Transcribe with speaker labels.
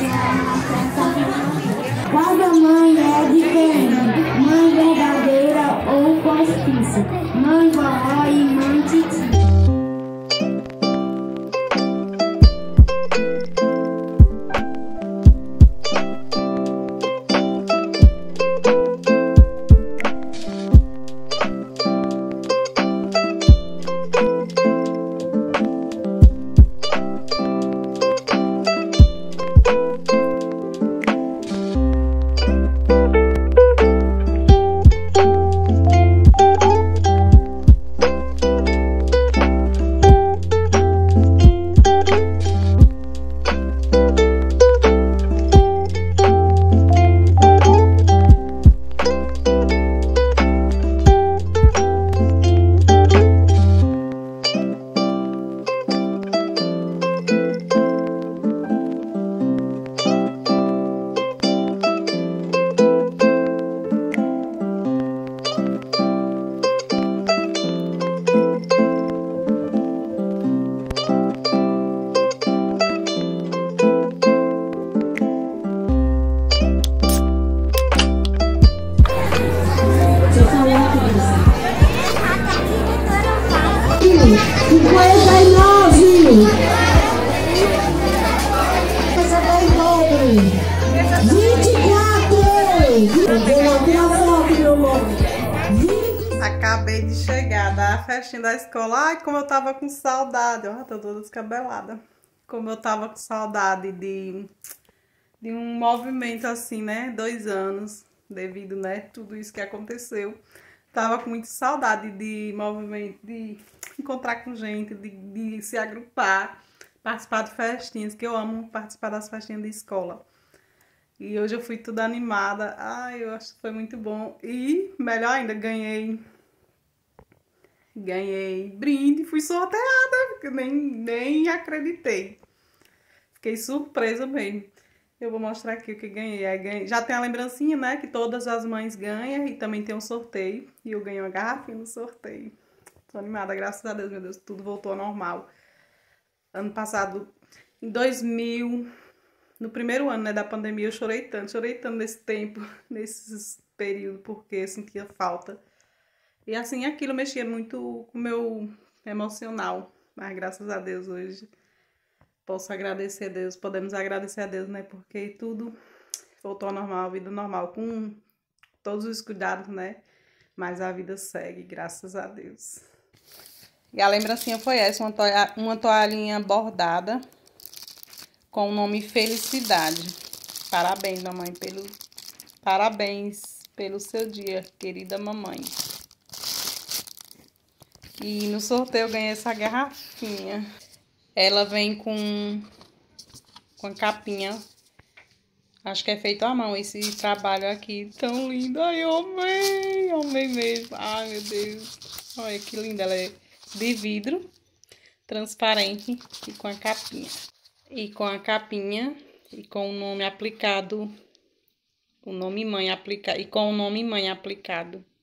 Speaker 1: Cada mãe é diferente, mãe verdadeira ou postiça, mãe vovó e mãe titi.
Speaker 2: Acabei de chegar da festinha da escola. Ai, como eu tava com saudade. Ó, tô toda descabelada. Como eu tava com saudade de um movimento assim, né? 2 anos, devido, né? Tudo isso que aconteceu. Tava com muita saudade de movimento, de encontrar com gente, de se agrupar, participar de festinhas, que eu amo participar das festinhas de escola. E hoje eu fui toda animada. Ai, eu acho que foi muito bom. E, melhor ainda, ganhei brinde. Fui sorteada, porque nem acreditei. Fiquei surpresa mesmo. Eu vou mostrar aqui o que ganhei. Já tem a lembrancinha, né? Que todas as mães ganham. E também tem um sorteio. E eu ganhei uma garrafinha no sorteio. Tô animada, graças a Deus, meu Deus. Tudo voltou ao normal. Ano passado, em 2000... No primeiro ano, né, da pandemia, eu chorei tanto nesse tempo, nesse período, porque eu sentia falta. E assim, aquilo mexia muito com o meu emocional. Mas graças a Deus hoje posso agradecer a Deus, podemos agradecer a Deus, né, porque tudo voltou ao normal, a vida normal, com todos os cuidados, né, mas a vida segue, graças a Deus. E a lembrancinha foi essa, uma toalhinha bordada, com o nome Felicidade. Parabéns, mamãe, parabéns pelo seu dia, querida mamãe. E no sorteio eu ganhei essa garrafinha. Ela vem com a capinha. Acho que é feito à mão esse trabalho aqui. Tão lindo. Ai, eu amei mesmo. Ai, meu Deus. Olha que linda. Ela é de vidro, transparente e com a capinha. E com a capinha e com o nome aplicado, o nome mãe aplicado e com o nome mãe aplicado.